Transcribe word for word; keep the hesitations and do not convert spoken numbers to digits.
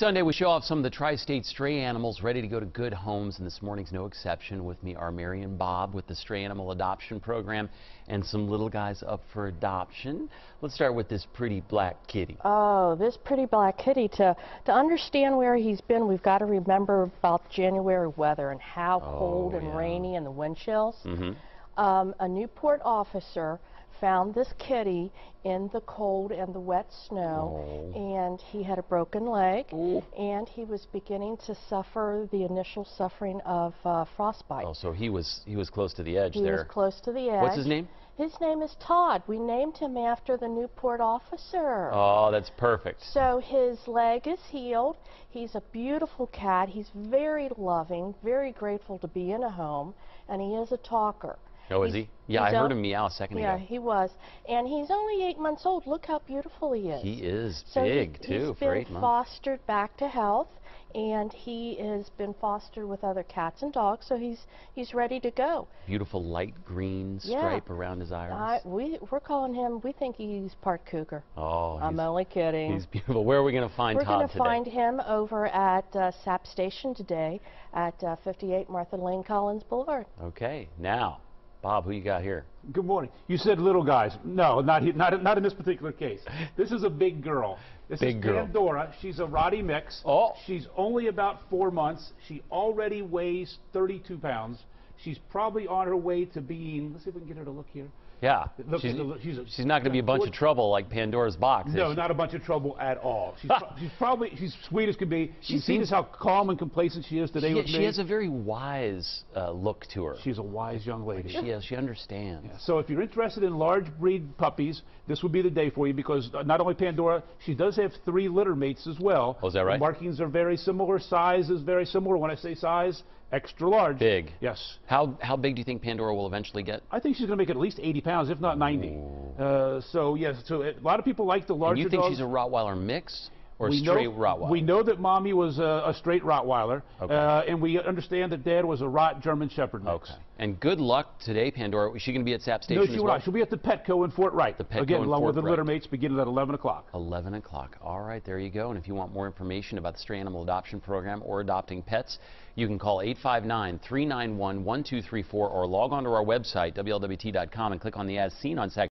Sunday, we show off some of the tri-state stray animals ready to go to good homes, and this morning's no exception. With me are Mary and Bob with the Stray Animal Adoption Program and some little guys up for adoption. Let's start with this pretty black kitty. Oh, this pretty black kitty, to, to understand where he's been, we've got to remember about January weather and how Oh, cold and yeah. rainy and the wind chills. Mm-hmm. Um, a Newport officer found this kitty in the cold and the wet snow, Oh. and he had a broken leg, Ooh. and he was beginning to suffer the initial suffering of uh, frostbite. Oh, so he was he was close to the edge he there. was close to the edge. What's his name? His name is Todd. We named him after the Newport officer. Oh, that's perfect. So his leg is healed. He's a beautiful cat. He's very loving, very grateful to be in a home, and he is a talker. Oh, is He's- he? Yeah, I he's heard o- him meow a second Yeah, ago. he was. And he's only eight months old. Look how beautiful he is. He is So he- big, too, he's for been eight months. fostered back to health, and he has been fostered with other cats and dogs, so he's he's ready to go. Beautiful light green Yeah. stripe around his I, iris. we, we're calling him, we think he's part cougar. Oh, I'm he's, only kidding. he's beautiful. Where are we going to find We're Todd going to today? find him over at uh, Sap Station today at uh, fifty-eight Martha Lane Collins Boulevard. Okay, now, Bob, who you got here? Good morning. You said little guys. No, not he- not not in this particular case. This is a big girl. This Big is girl. Pandora. She's a Rottie mix. Oh. She's only about four months. She already weighs thirty-two pounds. She's probably on her way to being. Let's see if we can get her to look here. Yeah, Look, she's, look, she's, a, she's not going to be a bunch of trouble like Pandora's box, is No, she? not a bunch of trouble at all. She's, pro- she's probably she's sweet as can be. She You see seems- this how calm and complacent she is today She, with she me. has a very wise uh, look to her. She's a wise young lady. She has, she understands. So if you're interested in large breed puppies, this would be the day for you, because uh, not only Pandora, she does have three litter mates as well. Oh, is that right? The markings are very similar, size is very similar. When I say size, extra large. Big. Yes. How how big do you think Pandora will eventually get? I think she's going to make at least eighty pounds, if not ninety. Uh, so yes, so it, a lot of people like the larger And you think dogs. she's a Rottweiler mix or a we straight know, Rottweiler? We know that mommy was a, a straight Rottweiler, Okay. uh, and we understand that dad was a Rott German Shepherd mix. Okay. And good luck today, Pandora. Is she going to be at Sap Station No, she as will well? not. She'll be at the Petco in Fort Wright. The Petco Again, in along Fort with the litter Wright. mates, beginning at eleven o'clock. eleven o'clock. All right, there you go. And if you want more information about the Stray Animal Adoption Program or adopting pets, you can call eight five nine, three nine one, one two three four or log on to our website, W L W T dot com, and click on the As Seen on Sac.